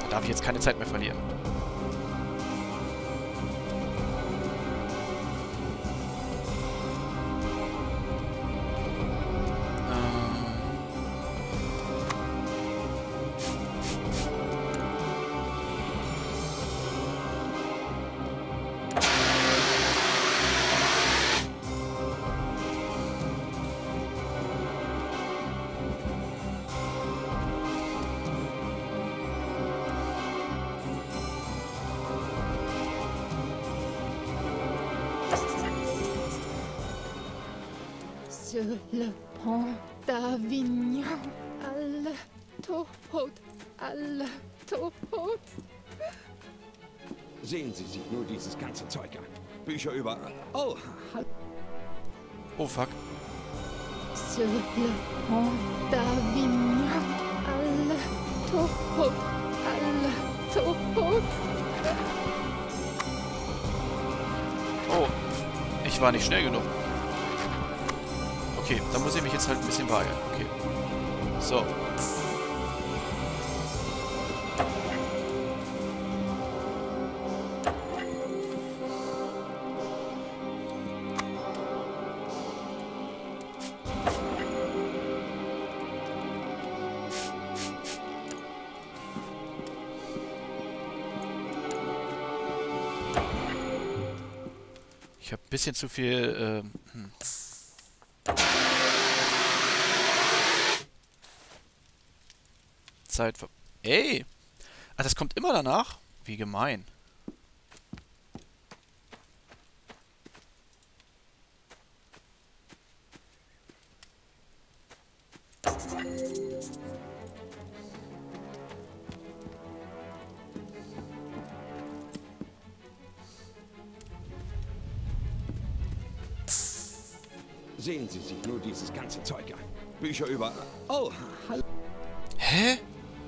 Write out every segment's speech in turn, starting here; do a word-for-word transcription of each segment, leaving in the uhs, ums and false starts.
Darf ich jetzt keine Zeit mehr verlieren. Sur le pont d'Avignon, alle tot, alle tot. Sehen Sie sich nur dieses ganze Zeug an. Bücher über... Oh, hallo. Oh, fuck. Sur le pont d'Avignon, alle tot, alle tot. Oh, ich war nicht schnell genug. Okay, dann muss ich mich jetzt halt ein bisschen beeilen. Okay. So. Ich habe ein bisschen zu viel... Ähm, hm. Zeit ver... Ey! Ah, das kommt immer danach? Wie gemein. Sehen Sie sich nur dieses ganze Zeug an. Bücher über... Oh, hallo. Hä?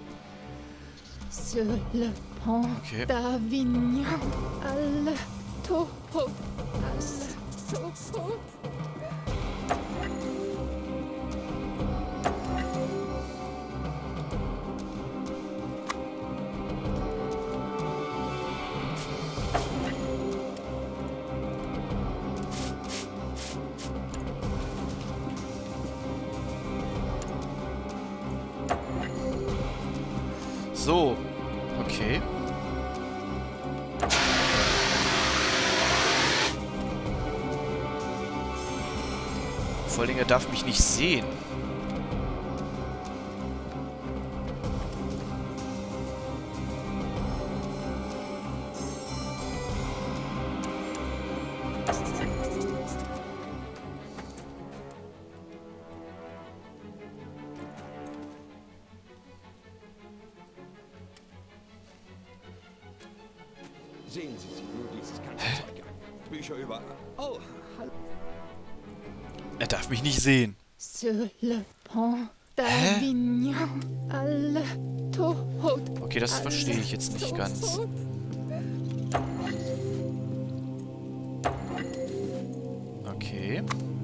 Sur le pont Okay. d'Avignon, alle tot, alle tot. So. Okay. Vor allen Dingen, er darf mich nicht sehen. Sehen Sie sich nur dieses ganze Zeug an. Bücher über... Oh, hallo. Er darf mich nicht sehen. Sur le pont d'Avignon, alle tot. Okay, das verstehe ich jetzt nicht ganz. Okay.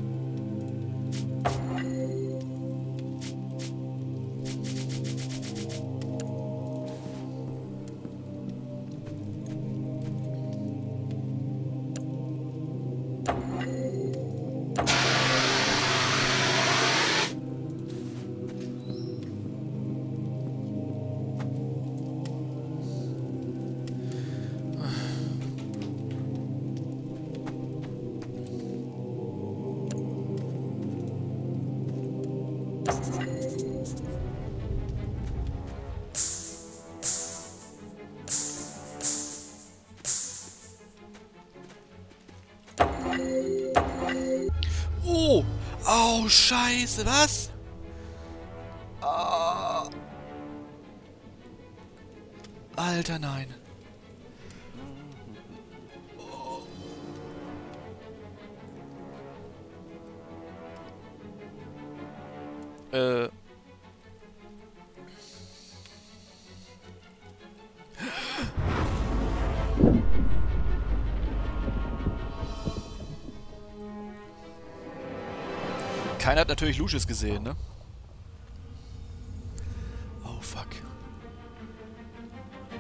Oh! Oh, scheiße, was? Ah. Alter, nein. Oh. Äh... Keiner hat natürlich Lucius gesehen, ne? Oh, fuck.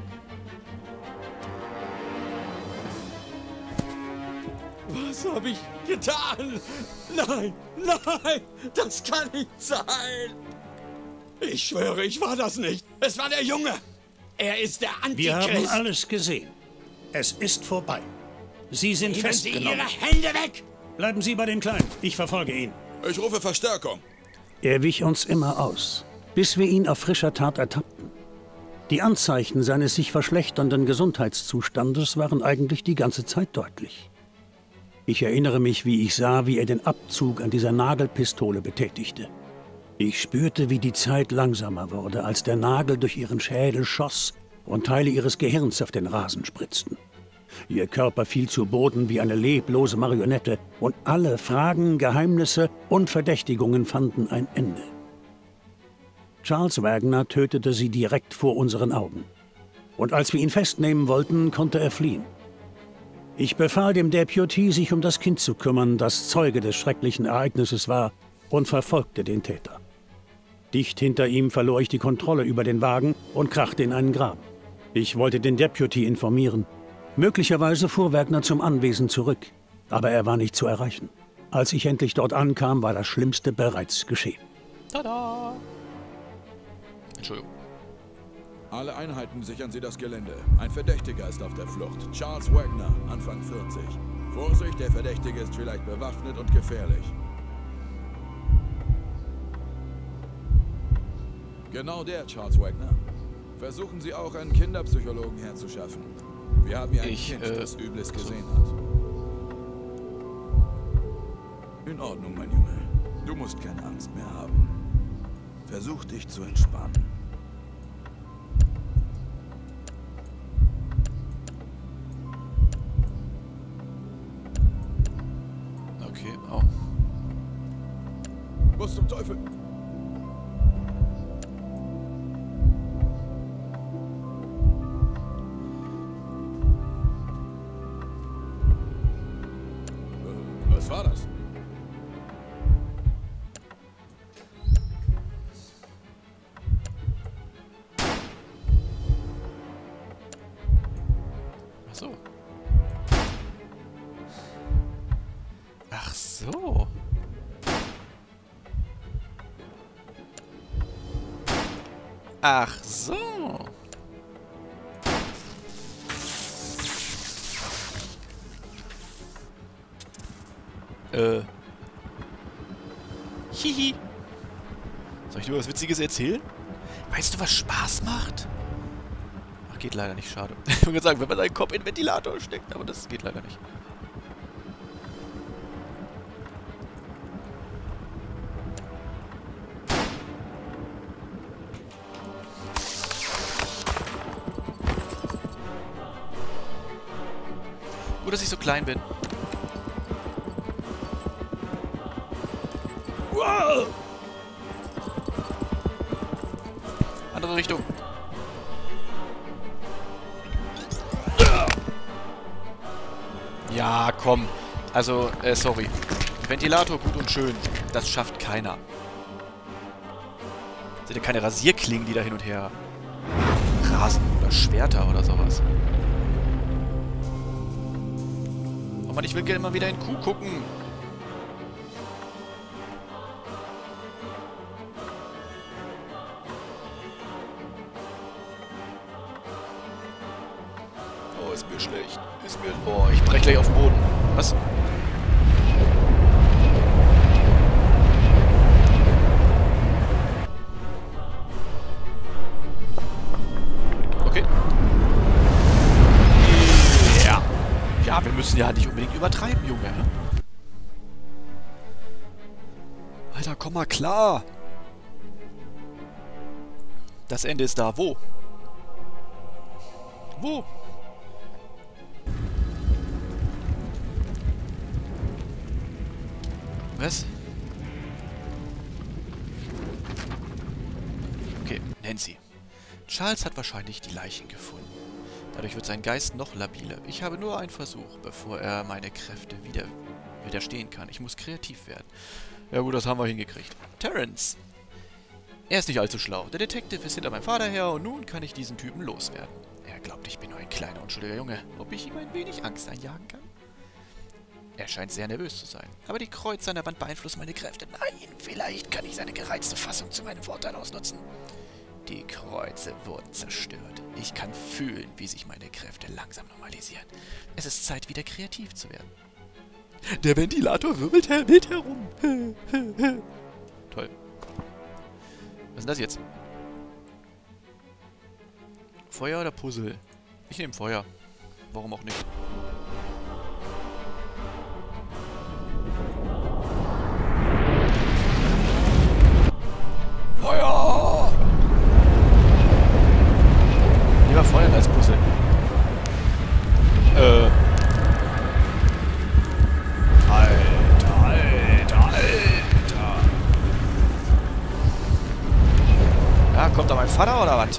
Was habe ich getan? Nein, nein, das kann nicht sein. Ich schwöre, ich war das nicht. Es war der Junge. Er ist der Antichrist. Wir haben alles gesehen. Es ist vorbei. Sie sind Nehmen festgenommen. Sie Ihre Hände weg! Bleiben Sie bei dem Kleinen. Ich verfolge ihn. Ich rufe Verstärkung. Er wich uns immer aus, bis wir ihn auf frischer Tat ertappten. Die Anzeichen seines sich verschlechternden Gesundheitszustandes waren eigentlich die ganze Zeit deutlich. Ich erinnere mich, wie ich sah, wie er den Abzug an dieser Nagelpistole betätigte. Ich spürte, wie die Zeit langsamer wurde, als der Nagel durch ihren Schädel schoss und Teile ihres Gehirns auf den Rasen spritzten. Ihr Körper fiel zu Boden wie eine leblose Marionette und alle Fragen, Geheimnisse und Verdächtigungen fanden ein Ende. Charles Wagner tötete sie direkt vor unseren Augen. Und als wir ihn festnehmen wollten, konnte er fliehen. Ich befahl dem Deputy, sich um das Kind zu kümmern, das Zeuge des schrecklichen Ereignisses war, und verfolgte den Täter. Dicht hinter ihm verlor ich die Kontrolle über den Wagen und krachte in einen Graben. Ich wollte den Deputy informieren. Möglicherweise fuhr Wagner zum Anwesen zurück, aber er war nicht zu erreichen. Als ich endlich dort ankam, war das Schlimmste bereits geschehen. Tada! Entschuldigung. Alle Einheiten sichern Sie das Gelände. Ein Verdächtiger ist auf der Flucht. Charles Wagner, Anfang vierzig. Vorsicht, der Verdächtige ist vielleicht bewaffnet und gefährlich. Genau der, Charles Wagner. Versuchen Sie auch, einen Kinderpsychologen herzuschaffen. Wir haben hier ein Ich, Kind, äh, das Übles gesehen hat. In Ordnung, mein Junge. Du musst keine Angst mehr haben. Versuch dich zu entspannen. Okay, oh. Was zum Teufel? Was war das? Ach so. Ach so. Ach so. Äh. Hihi. Soll ich dir was Witziges erzählen? Weißt du, was Spaß macht? Ach, geht leider nicht, schade. Ich wollte sagen, wenn man seinen Kopf in den Ventilator steckt, aber das geht leider nicht. Gut, dass ich so klein bin. Wow! Andere Richtung. Ja, komm. Also, äh, sorry. Ventilator gut und schön. Das schafft keiner. Sind ja keine Rasierklingen, die da hin und her rasen. Oder Schwerter oder sowas. Oh Mann, ich will gerne mal wieder in Kuh gucken. Oh, ist mir schlecht. Ist mir... Oh, ich brech gleich auf den Boden. Was? Okay. Ja. Ja, wir müssen ja nicht unbedingt übertreiben, Junge. Ne? Alter, komm mal klar. Das Ende ist da. Wo? Wo? Was? Okay, Nancy. Charles hat wahrscheinlich die Leichen gefunden. Dadurch wird sein Geist noch labiler. Ich habe nur einen Versuch, bevor er meine Kräfte wieder widerstehen kann. Ich muss kreativ werden. Ja gut, das haben wir hingekriegt. Terrence. Er ist nicht allzu schlau. Der Detective ist hinter meinem Vater her und nun kann ich diesen Typen loswerden. Er glaubt, ich bin nur ein kleiner, unschuldiger Junge. Ob ich ihm ein wenig Angst einjagen kann? Er scheint sehr nervös zu sein. Aber die Kreuze an der Wand beeinflussen meine Kräfte. Nein, vielleicht kann ich seine gereizte Fassung zu meinem Vorteil ausnutzen. Die Kreuze wurden zerstört. Ich kann fühlen, wie sich meine Kräfte langsam normalisieren. Es ist Zeit, wieder kreativ zu werden. Der Ventilator wirbelt her wild herum. Toll. Was ist denn das jetzt? Feuer oder Puzzle? Ich nehme Feuer. Warum auch nicht? Feuer! Lieber Feuer als Puzzle. Äh. Alter, Alter, Alter. Ja, kommt da mein Vater oder was?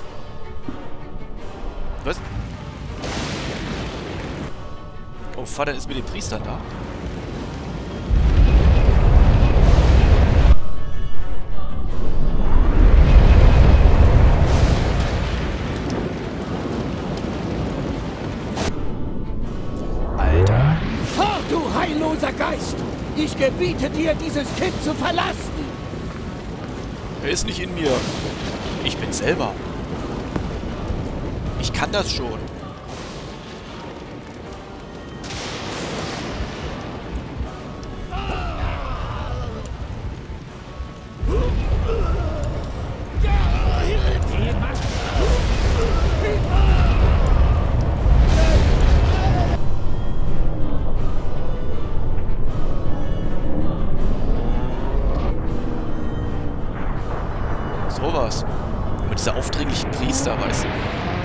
Was? Oh, Vater ist mit dem Priester da. Alter. Fort, du heilloser Geist! Ich gebiete dir, dieses Kind zu verlassen! Er ist nicht in mir. Ich bin selber. Ich kann das schon. Sowas. Mit dieser aufdringlichen Priester, weißt du.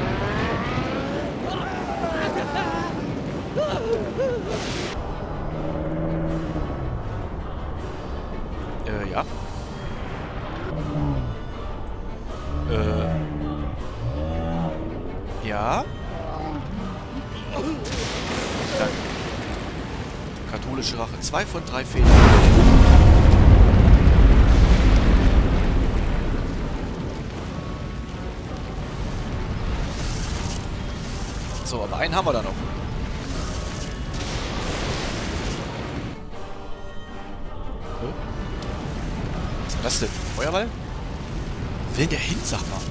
Äh, ja. Äh. Ja. Danke. Katholische Rache. Zwei von drei Fehlern. So, aber einen haben wir da noch. Hä? Was ist das denn? Feuerball? Wo will denn der hin, sag mal?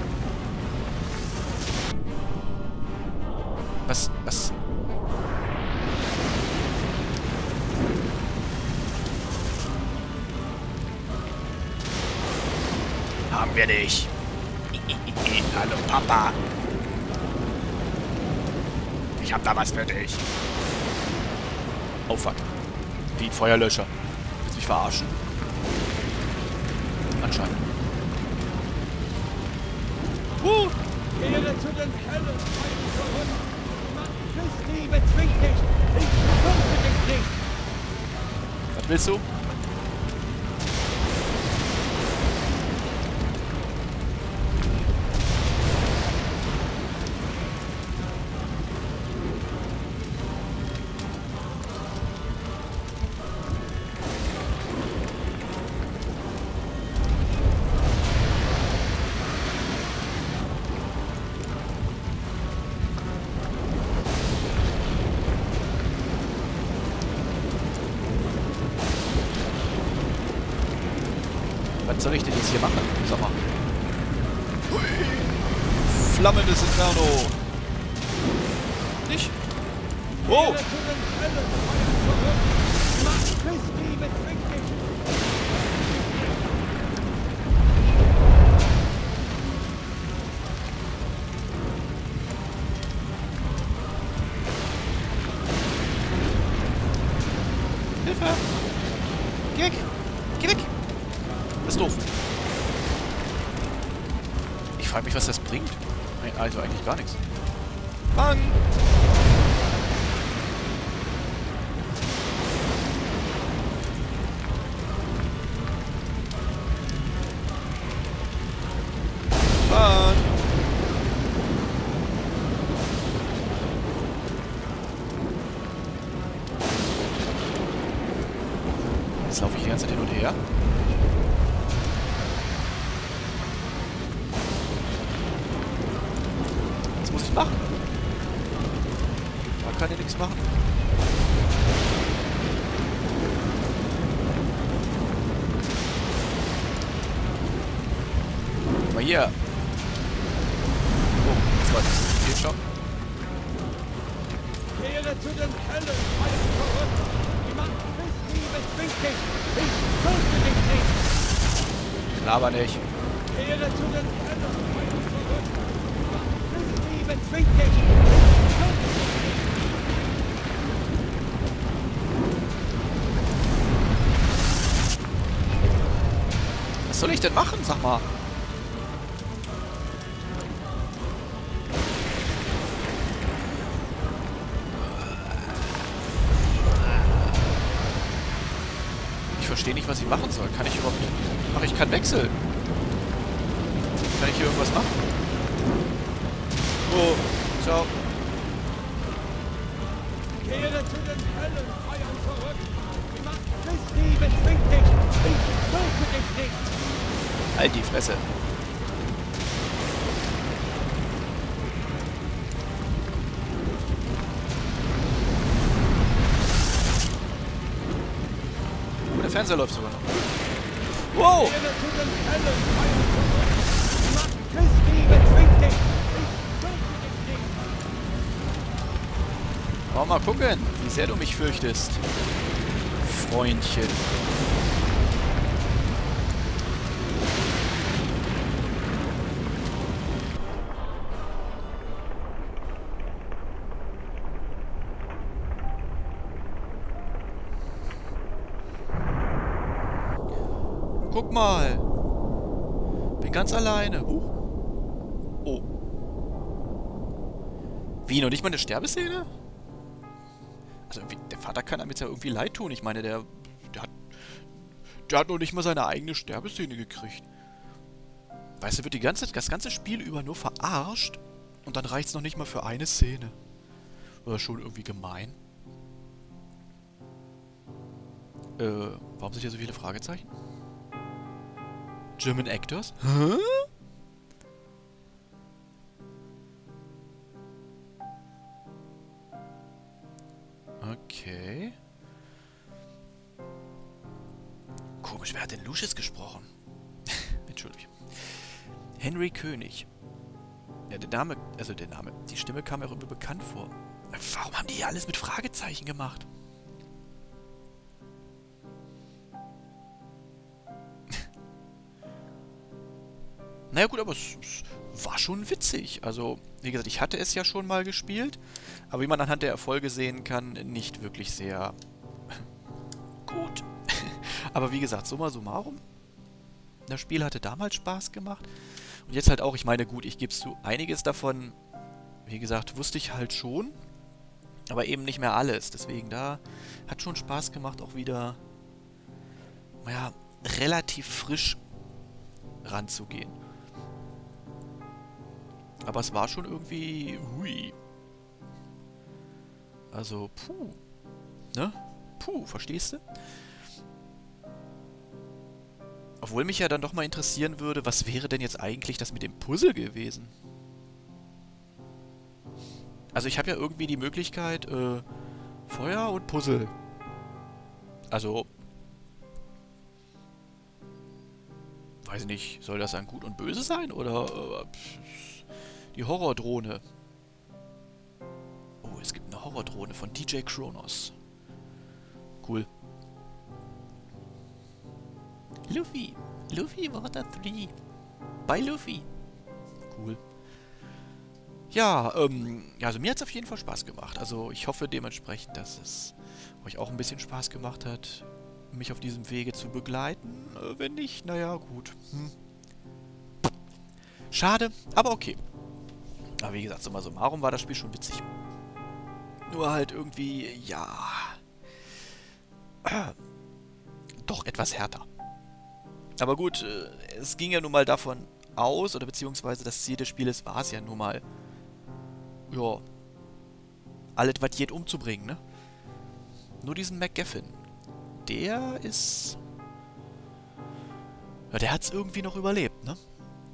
Was, was? Haben wir nicht. Hallo, Papa. Ich hab da was für dich. Oh fuck. Wie ein Feuerlöscher. Willst du mich verarschen? Anscheinend. Uh. Ehre zu den Hellen, mein Verrückt! Macht Christi bezwingt dich! Ich befürchte dich nicht! Was willst du? Was soll ich denn jetzt hier machen? Sag mal. Hui. Flammendes Inferno. Nicht? Oh! Ehre zu den Hellen, mein Verrückt! Macht Christi bezwingt dich! Hilfe! Geh weg! Geh weg! Das ist doof. Ich frage mich, was das bringt. Also eigentlich gar nichts. Mann! Mann! Jetzt laufe ich die ganze Zeit hin und her. Was muss ich machen? Man kann ja nichts machen. mal hier. Oh, das war das. Geht schon. Kehre zu den Hellen Feiern zurück. Die Macht Christi bezwingt dich. Ich töte dich nicht. Laber nicht. Kehre zu den Hellen Feiern zurück. Die Macht Christi bezwingt dich. Ich töte dich nicht. Was soll ich denn machen, sag mal? Ich verstehe nicht, was ich machen soll. Kann ich überhaupt... Ach, ich kann wechseln. Kann ich hier irgendwas machen? Oh, ciao. Kehre zu den Hellen Feiern zurück. Die Macht Christi bezwingt dich. Ich töte dich nicht. Halt die Fresse. Oh, der Fernseher läuft sogar noch. Wow! Kehre zu den Hellen Feiern zurück. Die Macht Christi bezwingt dich. Ich töte dich nicht. Oh, mal gucken, wie sehr du mich fürchtest. Freundchen. Guck mal. Bin ganz alleine. Huch. Oh. Wie, noch nicht mal eine Sterbeszene? Also irgendwie, der Vater kann einem jetzt ja irgendwie leid tun. Ich meine, der, der hat, der hat noch nicht mal seine eigene Sterbeszene gekriegt. Weißt du, wird die ganze, das ganze Spiel über nur verarscht und dann reicht es noch nicht mal für eine Szene. Oder schon irgendwie gemein. Äh, warum sind hier so viele Fragezeichen? German Actors? Hä? Okay. Komisch, wer hat denn Lucius gesprochen? Entschuldigung. Henry König. Ja, der Name, also der Name, die Stimme kam mir auch irgendwie bekannt vor. Warum haben die hier alles mit Fragezeichen gemacht? Naja gut, aber es, es war schon witzig. Also, wie gesagt, ich hatte es ja schon mal gespielt, aber wie man anhand der Erfolge sehen kann, nicht wirklich sehr gut. Aber wie gesagt, summa summarum, das Spiel hatte damals Spaß gemacht und jetzt halt auch, ich meine, gut, ich gebe es zu, einiges davon, wie gesagt, wusste ich halt schon, aber eben nicht mehr alles. Deswegen, da hat schon Spaß gemacht, auch wieder, naja, relativ frisch ranzugehen. Aber es war schon irgendwie... Hui. Also, puh. Ne? Puh, verstehst du? Obwohl mich ja dann doch mal interessieren würde, was wäre denn jetzt eigentlich das mit dem Puzzle gewesen? Also ich habe ja irgendwie die Möglichkeit, äh, Feuer und Puzzle. Also... Weiß nicht, soll das dann gut und böse sein? Oder... Äh, die Horrordrohne. Oh, es gibt eine Horrordrohne von D J Kronos. Cool. Luffy. Luffy Water drei. Bei Luffy. Cool. Ja, ähm, ja, also mir hat es auf jeden Fall Spaß gemacht. Also ich hoffe dementsprechend, dass es euch auch ein bisschen Spaß gemacht hat, mich auf diesem Wege zu begleiten. Äh, wenn nicht, naja, gut. Hm. Schade, aber okay. Aber wie gesagt, summa summarum war das Spiel schon witzig. Nur halt irgendwie, ja... Äh, doch etwas härter. Aber gut, äh, es ging ja nun mal davon aus, oder beziehungsweise das Ziel des Spieles war es ja nun mal, ja, alles was geht umzubringen, ne? Nur diesen MacGuffin. Der ist... Ja, der hat's irgendwie noch überlebt, ne?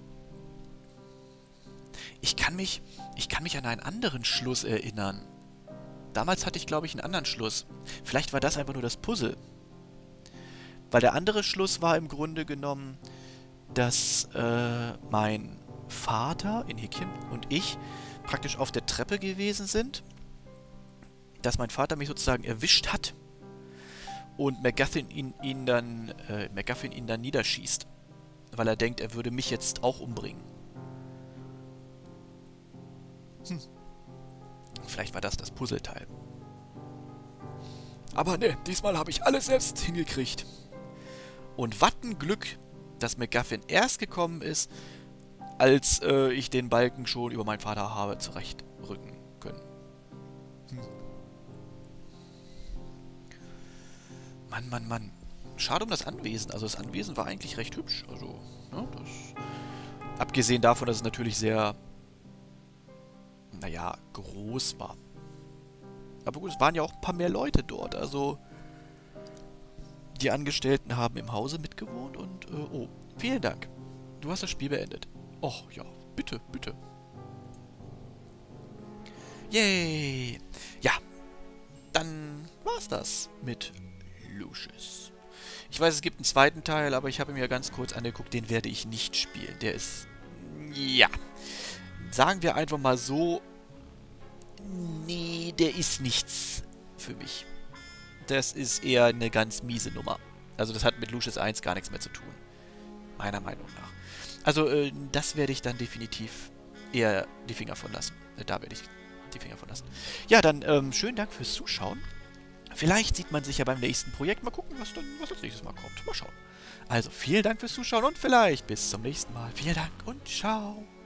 Ich kann mich, ich kann mich an einen anderen Schluss erinnern. Damals hatte ich, glaube ich, einen anderen Schluss. Vielleicht war das einfach nur das Puzzle. Weil der andere Schluss war im Grunde genommen, dass äh, mein Vater in Häkchen und ich praktisch auf der Treppe gewesen sind, dass mein Vater mich sozusagen erwischt hat und MacGuffin ihn, ihn dann äh, MacGuffin ihn dann niederschießt, weil er denkt, er würde mich jetzt auch umbringen. Hm. Vielleicht war das das Puzzleteil. Aber ne, diesmal habe ich alles selbst hingekriegt. Und was ein Glück, dass MacGuffin erst gekommen ist, als äh, ich den Balken schon über meinen Vater habe zurechtrücken können. Hm. Mann, Mann, Mann. Schade um das Anwesen. Also das Anwesen war eigentlich recht hübsch. Also, ne, das... Abgesehen davon, dass es natürlich sehr... naja, groß war. Aber gut, es waren ja auch ein paar mehr Leute dort. Also, die Angestellten haben im Hause mitgewohnt und... Äh, oh, vielen Dank. Du hast das Spiel beendet. Och, ja, bitte, bitte. Yay! Ja, dann war's das mit Lucius. Ich weiß, es gibt einen zweiten Teil, aber ich habe mir ganz kurz angeguckt, den werde ich nicht spielen. Der ist... ja. Sagen wir einfach mal so... nee, der ist nichts für mich. Das ist eher eine ganz miese Nummer. Also das hat mit Lucius eins gar nichts mehr zu tun. Meiner Meinung nach. Also, äh, das werde ich dann definitiv eher die Finger von lassen. Äh, da werde ich die Finger von lassen. Ja, dann ähm, schönen Dank fürs Zuschauen. Vielleicht sieht man sich ja beim nächsten Projekt. Mal gucken, was dann was als nächstes Mal kommt. Mal schauen. Also, vielen Dank fürs Zuschauen und vielleicht bis zum nächsten Mal. Vielen Dank und ciao.